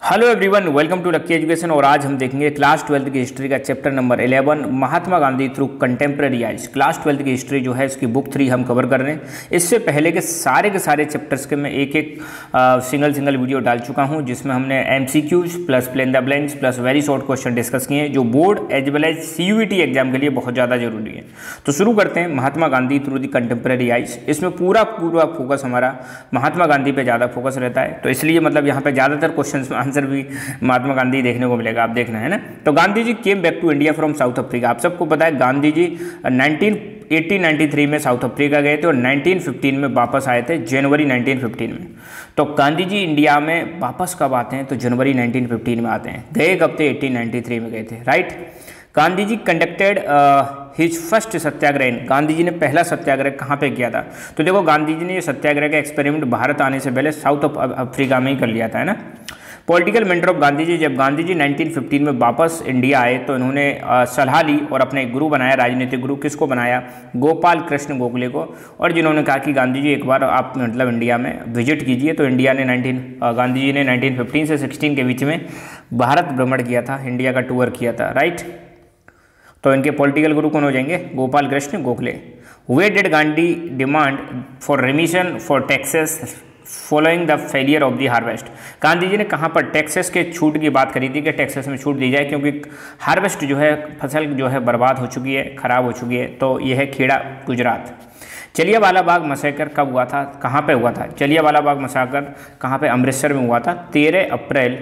Hello everyone, welcome to lucky education. और आज हम देखेंगे क्लास 12th की हिस्ट्री का chapter number 11 Mahatma Gandhi through contemporary eyes. Class 12th की हिस्ट्री जो है इसकी बुक 3 हम कवर कर रहे हैं। इससे पहले के सारे चैप्टर्स के मैं एक सिंगल वीडियो डाल चुका हूं, जिसमें हमने MCQs plus plain the blanks plus very short question discuss किए हैं, जो board as well as CUET exam के लिए बहुत ज़्यादा जरूरी है। तो शुरू करते हैं Mahatma Gandhi through the contemporary eyes. इसमें पूरा फोकस हमारा महात्मा गांधी पे ज़्यादा फोकस रहता है, तो इसलिए मतलब यहाँ पे ज़्यादातर क्वेश्चन आंसर भी महात्मा गांधी देखने को मिलेगा, आप देखना है ना। तो Gandhi ji came back to India from South Africa. आप सबको पता है गांधी जी 1893 में साउथ अफ्रीका गए थे और 1915 में वापस आए थे, जनवरी 1915 में। तो गांधी जी इंडिया में वापस कब आते हैं? तो जनवरी 1915 में आते हैं। गए कब थे? 1893 में गए थे, right. Gandhi ji conducted his first satyagraha. Gandhi ji ने पहला सत्याग्रह कहाँ पे किया था? तो देखो, गांधी जी ने ये सत्याग्रह का एक्सपेरिमेंट भारत आने से पहले साउथ अफ्रीका में ही कर लिया था, है ना। Political mentor of Gandhi ji. जब गांधी जी 1915 में वापस इंडिया आए तो इन्होंने सलाह ली और अपने गुरु बनाया, राजनीतिक गुरु। किसको बनाया? गोपाल कृष्ण गोखले को। और जिन्होंने कहा कि गांधी जी एक बार आप मतलब इंडिया में विजिट कीजिए। तो इंडिया ने गांधी जी ने 1915 से 16 के बीच में भारत भ्रमण किया था, इंडिया का टूर किया था, राइट। तो इनके पॉलिटिकल गुरु कौन हो जाएंगे? Gopal Krishna Gokhale. Where did Gandhi demand for remission for taxes following the failure of the harvest. Gandhi ji ने कहाँ पर टैक्सेस के छूट की बात करी थी कि टैक्सेस में छूट दी जाए, क्योंकि हार्वेस्ट जो है, फसल जो है बर्बाद हो चुकी है, खराब हो चुकी है। तो यह है खेड़ा, गुजरात। जलियांवाला बाग मसैकर कब हुआ था? कहाँ पे हुआ था जलियांवाला बाग मसैकर? कहाँ पे? अमृतसर में हुआ था 13 अप्रैल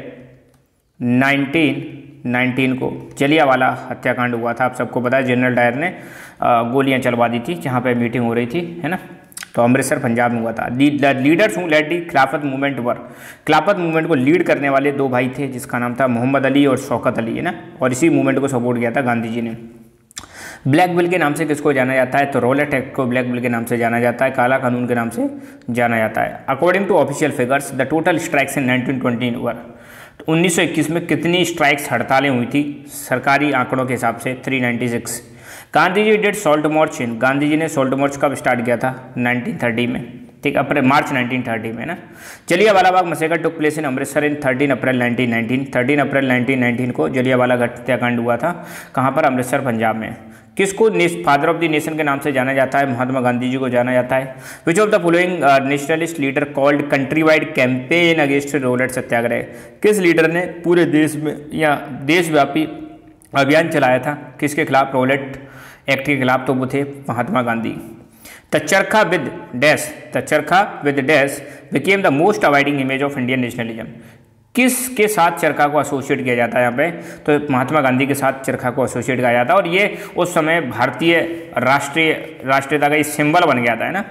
1919 को जलियांवाला हत्याकांड हुआ था। आप सबको पता है, जनरल डायर ने गोलियां चलवा दी थी जहाँ पे मीटिंग हो रही थी, है ना। तो अमृतसर पंजाब में हुआ था। लीडर्स हु लेड दी खिलाफत मूवमेंट वर। खिलाफत मूवमेंट को लीड करने वाले दो भाई थे, जिसका नाम था मोहम्मद अली और शौकत अली, है ना। और इसी मूवमेंट को सपोर्ट किया था गांधी जी ने। ब्लैक बिल के नाम से किसको जाना जाता है? तो रॉलेट एक्ट को ब्लैक बिल के नाम से जाना जाता है, काला कानून के नाम से जाना जाता है। According to official figures the total strikes in 1920 were. 1921 में कितनी स्ट्राइक्स, हड़तालें हुई थी सरकारी आंकड़ों के हिसाब से? 396। Gandhi ji did salt march in. Gandhi ji ने सॉल्ट मार्च कब स्टार्ट किया था? 1930 में, ठीक, मार्च 1930 में ना। Jallianwala Bagh massacre took place in Amritsar in 13 April 1919। 13 April 1919 को जलियांवाला हत्याकांड हुआ था। कहाँ पर? अमृतसर पंजाब में। किसको फादर ऑफ द नेशन के नाम से जाना जाता है? महात्मा गांधी जी को जाना जाता है। Which of the following nationalist leader called country wide campaign against Rowlatt satyagraha. किस लीडर ने पूरे देश में या देशव्यापी अभियान चलाया था? किसके खिलाफ? रोलेट एक्ट के खिलाफ। तो वो थे Mahatma Gandhi. The charkha with dash. The charkha with dash became the most avoiding image of Indian nationalism. किसके साथ चरखा को एसोसिएट किया जाता है यहाँ पे? तो महात्मा गांधी के साथ चरखा को एसोसिएट किया जाता है, और ये उस समय भारतीय राष्ट्रीयता का ये सिंबल बन गया था, है ना।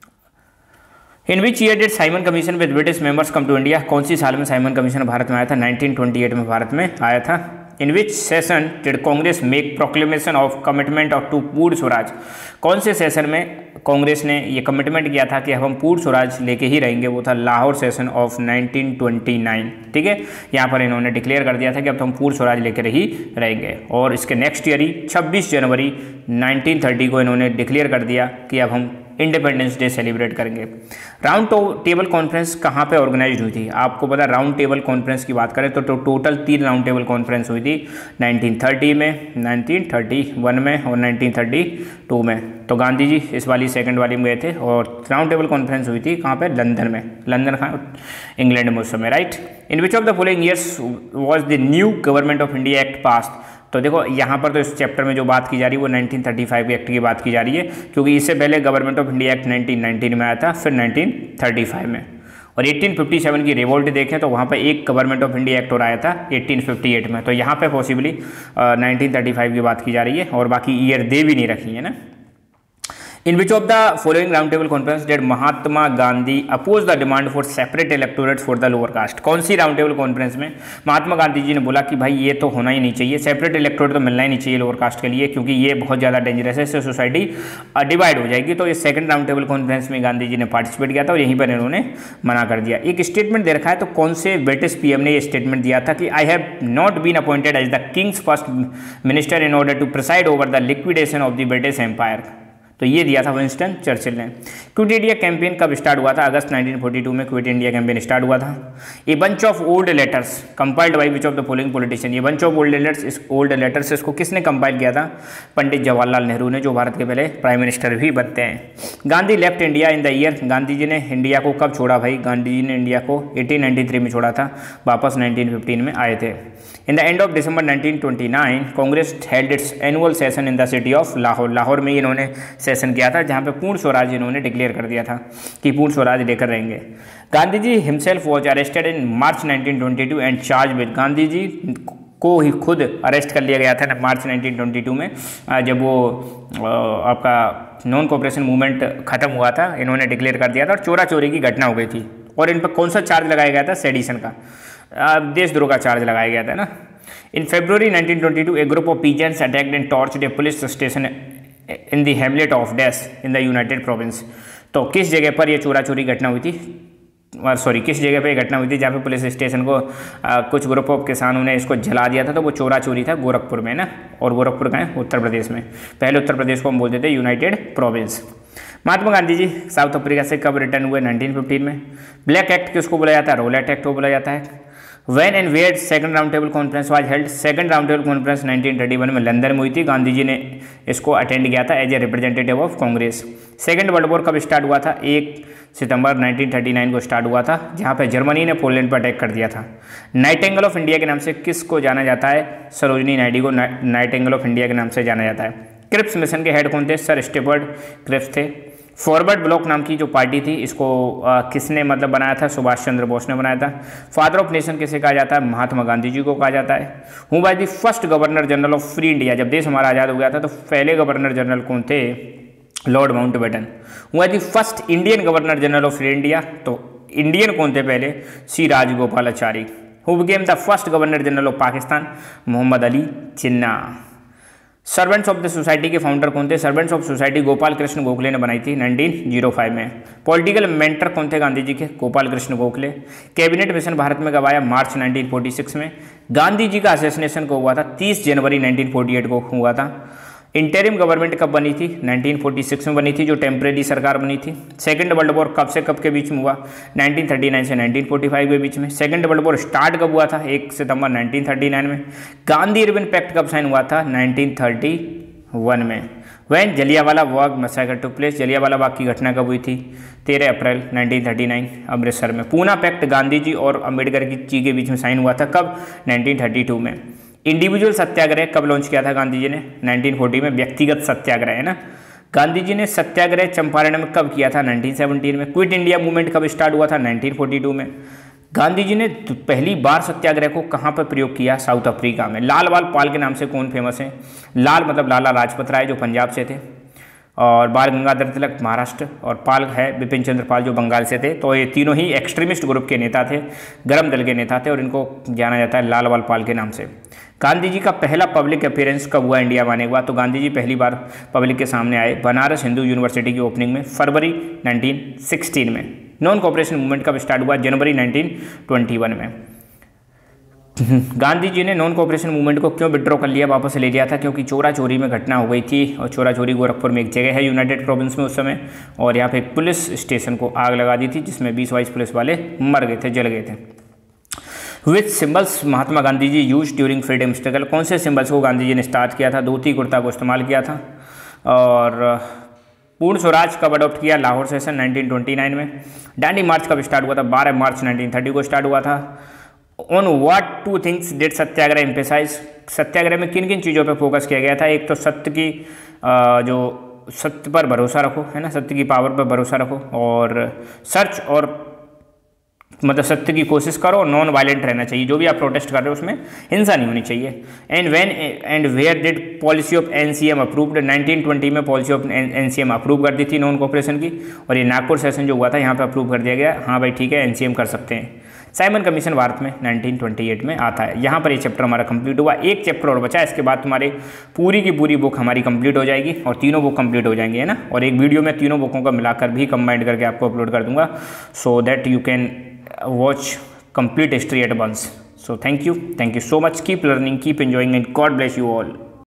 In which year did Simon commission with British members come to India. कौन सी साल में साइमन कमीशन भारत में आया था? 1928 में भारत में आया था। In which session did Congress make proclamation of commitment of to Purna Swaraj. कौन से सेशन में कांग्रेस ने ये कमिटमेंट किया था कि अब हम पूर्ण स्वराज लेके ही रहेंगे? वो था लाहौर सेशन ऑफ 1929, ठीक है। यहाँ पर इन्होंने डिक्लेयर कर दिया था कि अब तो हम पूर्ण स्वराज लेकर ही रहेंगे। और इसके नेक्स्ट ईयर ही 26 जनवरी 1930 को इन्होंने डिक्लेयर कर दिया कि अब हम इंडिपेंडेंस डे सेलिब्रेट करेंगे। राउंड टेबल कॉन्फ्रेंस कहाँ पे ऑर्गेनाइज हुई थी? आपको पता, राउंड टेबल कॉन्फ्रेंस की बात करें तो टोटल 3 राउंड टेबल कॉन्फ्रेंस हुई थी, 1930 में, 1931 में और 1932 में। तो गांधी जी इस वाली सेकंड वाली में गए थे, और राउंड टेबल कॉन्फ्रेंस हुई थी कहाँ पे? लंदन में। लंदन कहाँ? इंग्लैंड में उस समय, right. In which of the following years was the new government of India act passed. तो देखो, यहाँ पर तो इस चैप्टर में जो बात की जा रही है वो 1935 के एक्ट की बात की जा रही है, क्योंकि इससे पहले गवर्नमेंट ऑफ इंडिया एक्ट 1919 में आया था, फिर 1935 में। और 1857 की रिवोल्ट देखें तो वहाँ पर एक गवर्नमेंट ऑफ इंडिया एक्ट और आया था 1858 में। तो यहाँ पे पॉसिबली 1935 की बात की जा रही है, और बाकी ईयर दे भी नहीं रखी है ना। In which of the following round table conference did Mahatma Gandhi oppose the demand for separate electorate for the lower caste. कौन सी राउंड टेबल कॉन्फ्रेंस में महात्मा गांधी जी ने बोला कि भाई ये तो होना ही नहीं चाहिए, सेपरेट इलेक्टोरेट तो मिलना ही नहीं चाहिए लोअर कास्ट के लिए, क्योंकि ये बहुत ज़्यादा डेंजरस है, इससे सोसाइटी डिवाइड हो जाएगी। तो इस सेकंड राउंड टेबल कॉन्फ्रेंस में गांधी जी ने पार्टिसिपेट किया था, और यहीं पर इन्होंने मना कर दिया। एक स्टेटमेंट दे रखा है, तो कौन से ब्रिटिश PM ने ये स्टेटमेंट दिया था कि I have not been appointed as the king's first minister in order to preside over the liquidation of the British empire. तो ये दिया था विंस्टन चर्चिल ने। क्विट इंडिया कैंपेन कब स्टार्ट हुआ था? अगस्त 1942 में क्विट इंडिया कैंपेन स्टार्ट हुआ था। A bunch of old letters compiled by which of the following politician, ये बंच ऑफ ओल्ड लेटर्स इसको किसने कंपाइल किया था? पंडित जवाहरलाल नेहरू ने, जो भारत के पहले प्राइम मिनिस्टर भी बनते हैं। Gandhi left India in the year, Gandhi ji ने इंडिया को कब छोड़ा भाई? गांधी जी ने इंडिया को 1893 में छोड़ा था, वापस 1915 में आए थे। In the end of December 1929 Congress held its annual session in the city of Lahore, Lahore में इन्होंने सेशन किया था जहां पे पूर्ण स्वराज इन्होंने डिक्लेयर कर दिया था कि पूर्ण स्वराज लेकर रहेंगे। Gandhi ji himself was arrested in March 1922 and charge with, Gandhi ji को ही खुद अरेस्ट कर लिया गया था मार्च 1922 में, जब वो आपका नॉन कोऑपरेशन मूवमेंट खत्म हुआ था, इन्होंने डिक्लेयर कर दिया था और चोरा चोरी की घटना हो गई थी। और इन पर कौन सा चार्ज लगाया गया था? सेडिशन का, देशद्रोह का चार्ज लगाया गया था ना। In February 1922 a group of peasants attacked and torched a police station in the hamlet of डेस इन द यूनाइटेड प्रोविंस। तो किस जगह पर यह चोरा चोरी घटना हुई थी? किस जगह पे घटना हुई थी जहाँ पे पुलिस स्टेशन को कुछ ग्रुप ऑफ किसानों ने इसको जला दिया था? तो वो चोरा चोरी था गोरखपुर में ना, और गोरखपुर कहाँ है? उत्तर प्रदेश में। पहले उत्तर प्रदेश को हम बोलते थे united province. Mahatma Gandhi ji South Africa से कब रिटर्न हुए? 1915 में। ब्लैक एक्ट किसको बोला जाता है? रोलेट एक्ट को बोला जाता है। When and where second round table conference was held, second round table conference 1931 में लंदन में हुई थी। गांधी जी ने इसको अटेंड किया था as a representative of Congress. Second world war कब स्टार्ट हुआ था? 1 सितंबर 1939 को स्टार्ट हुआ था, जहां पे जर्मनी ने पोलैंड पर अटैक कर दिया था। नाइटिंगेल ऑफ इंडिया के नाम से किसको जाना जाता है? सरोजिनी नायडू को नाइटिंगेल ऑफ इंडिया के नाम से जाना जाता है। क्रिप्स मिशन के हेड कौन थे? सर स्टीफर्ड क्रिप्स थे। फॉरवर्ड ब्लॉक नाम की जो पार्टी थी, इसको किसने मतलब बनाया था? सुभाष चंद्र बोस ने बनाया था। फादर ऑफ नेशन किसे कहा जाता है? महात्मा गांधी जी को कहा जाता है। Who was the first governor general of free India, जब देश हमारा आज़ाद हो गया था तो पहले गवर्नर जनरल कौन थे? Lord Mountbatten. Who was the first Indian governor general of free India, तो इंडियन कौन थे पहले? C Rajagopalachari. Who became the first governor general of Pakistan? Mohammad Ali Jinnah. Servants of the society के फाउंडर कौन थे? Servants of society Gopal Krishna Gokhale ने बनाई थी 1905 में। पॉलिटिकल मेंटर कौन थे गांधी जी के? गोपाल कृष्ण गोखले। कैबिनेट मिशन भारत में कब आया? मार्च 1946 में। गांधी जी का असैसिनेशन को हुआ था 30 जनवरी 1948 को हुआ था। इंटरिम गवर्नमेंट कब बनी थी? 1946 में बनी थी, जो टेम्परेरी सरकार बनी थी। सेकंड वर्ल्ड वॉर कब से कब के बीच में हुआ? 1939 से 1945 के बीच में। सेकंड वर्ल्ड वॉर स्टार्ट कब हुआ था? 1 सितंबर 1939 में। गांधी इरविन पैक्ट कब साइन हुआ था? 1931 में। When Jallianwala Bagh massacre took place, Jallianwala Bagh की घटना कब हुई थी? 13 अप्रैल 1939 अमृतसर में। पूना पैक्ट गांधी जी और अम्बेडकर जी के बीच में साइन हुआ था कब? 1932 में। इंडिविजुअल सत्याग्रह कब लॉन्च किया था गांधी जी ने? 1940 में। व्यक्तिगत सत्याग्रह है ना। गांधी जी ने सत्याग्रह चंपारण में कब किया था? 1917 में। क्विट इंडिया मूवमेंट कब स्टार्ट हुआ था? 1942 में। गांधी जी ने पहली बार सत्याग्रह को कहाँ पर प्रयोग किया? साउथ अफ्रीका में। लाल बाल पाल के नाम से कौन फेमस है? लाल मतलब लाला लाजपत राय जो पंजाब से थे, और बाल गंगाधर तिलक महाराष्ट्र, और पाल है बिपिन चंद्र पाल जो बंगाल से थे। तो ये तीनों ही एक्सट्रीमिस्ट ग्रुप के नेता थे, गर्म दल के नेता थे, और इनको जाना जाता है लाल बाल पाल के नाम से। गांधी जी का पहला पब्लिक अपीयरेंस कब हुआ इंडिया में आने के बाद? तो गांधी जी पहली बार पब्लिक के सामने आए बनारस हिंदू यूनिवर्सिटी की ओपनिंग में फरवरी 1916 में। नॉन कोऑपरेशन मूवमेंट कब स्टार्ट हुआ? जनवरी 1921 में। गांधी जी ने नॉन कोऑपरेशन मूवमेंट को क्यों विड्रॉ कर लिया, वापस ले लिया था? क्योंकि चोरा चोरी में घटना हो गई थी, और चोरा चोरी गोरखपुर में एक जगह है यूनाइटेड प्रोविंस में उस समय, और यहाँ पे एक पुलिस स्टेशन को आग लगा दी थी जिसमें 20-22 पुलिस वाले मर गए थे, जल गए थे। Which symbols Mahatma Gandhi ji use during freedom struggle, कौन से सिंबल्स को गांधी जी ने स्टार्ट किया था? धोती कुर्ता को इस्तेमाल किया था। और पूर्ण स्वराज कब अडॉप्ट किया? लाहौर सेशन 1929 में। डांडी मार्च कब स्टार्ट हुआ था? 12 मार्च 1930 को स्टार्ट हुआ था। On what two things did satyagraha emphasise, सत्याग्रह में किन किन चीज़ों पर फोकस किया गया था? एक तो सत्य की जो सत्य पर भरोसा रखो, है ना, सत्य की पावर पर भरोसा रखो, और सर्च और मतलब सत्य की कोशिश करो, नॉन वायलेंट रहना चाहिए, जो भी आप प्रोटेस्ट कर रहे हो उसमें हिंसा नहीं होनी चाहिए। And when and where did policy of NCM approved, 1920 में पॉलिसी ऑफ एनसीएम अप्रूव कर दी थी नॉन कोऑपरेशन की, और ये नागपुर सेशन जो हुआ था यहाँ पे अप्रूव कर दिया गया, हाँ भाई ठीक है एनसीएम कर सकते हैं। साइमन कमीशन भारत में 1928 में आता है। यहाँ पर ये चैप्टर हमारा कंप्लीट हुआ। एक चैप्टर और बचा, इसके बाद तुम्हारे पूरी की पूरी बुक हमारी कंप्लीट हो जाएगी, और तीनों बुक कंप्लीट हो जाएंगी, है ना। और एक वीडियो में तीनों बुकों का मिलाकर भी कंबाइंड करके आपको अपलोड कर दूंगा, so that you can watch complete history at once. So thank you so much, keep learning, keep enjoying, and God bless you all.